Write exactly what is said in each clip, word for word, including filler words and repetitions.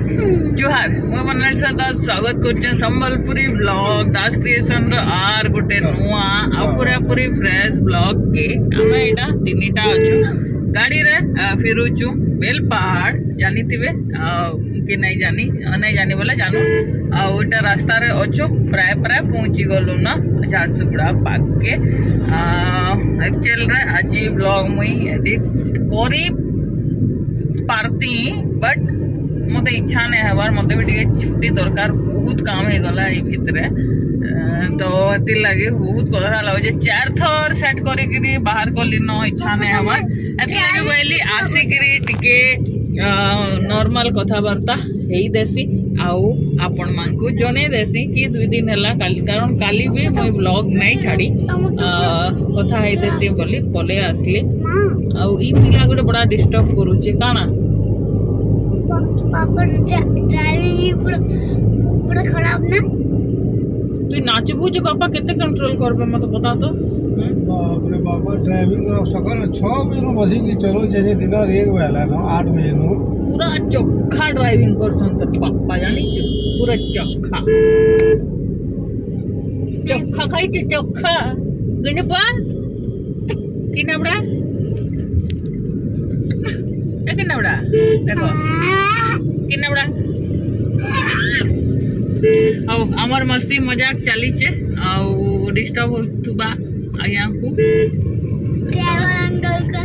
जुहार मु बनल सदा स्वागत करछन संबलपुरी ब्लॉग दास क्रिएशन रो आर गोटे नुआ आ पूरा पूरी फ्रेश ब्लॉग के हमें एटा तीनटा अछु गाड़ी रे फिरुचु बेल पहाड़ जानी थिबे कि नहीं जानी नहीं जानी बोले जानू आ ओटा रास्ता रे अछु प्राय प्राय पहुंची गलु ना झारसुगुड़ा पाक के एक्चुअल रे आज ब्लॉग मुई एडिट करी पारती बट मत इच्छा नहीं हबार मत भी टे छुट्टी दरकार बहुत काम हो गला ये भितर तो ये लगे बहुत कदरा लगे चार थर सेट करी बाहर कली न इच्छा नहीं हबार एति लगे बोली आसिकी टिके नॉर्मल कथबार्ता हे देसी आउ आपण मानकु जने देसी कि दुई दिन हैला काली कारण काली भी मोय ब्लॉग नहीं छाड़ी कथा हे देसी बोली पले आसली आउ ई पिला गोटे बड़ा डिस्टर्ब करूचे काना पापा ड्राइविंग पूरा पूरा खराब ना तू नाचबू जे पापा केते कंट्रोल करबे मत बता तो बाप रे बाबा ड्राइविंग सकाल छह बजे बसी की चलो जे दिन एक बेला न आठ बजे नु पूरा चोखा ड्राइविंग करसन त पापा जानी छ पूरा चोखा चोखा खाई छ चोखा गणपा कि नबड़ा के नबड़ा देखो कि नबड़ा आउ हमर मस्ती मजाक चली छे आउ डिस्टर्ब होतुबा आया को ड्राइवर अंकल का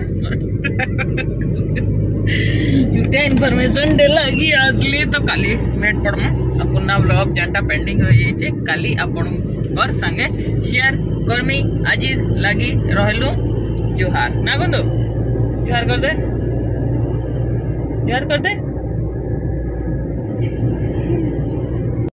झूठा इन्फॉर्मेशन दे लगी असली तो काली भेट पड़मा अपना ब्लॉग जानटा पेंडिंग हो जाई छे काली अपन घर संगे शेयर करमी आज लगी रहलु जोहार ना गंदो जोहार कर दे जोहार कर दे।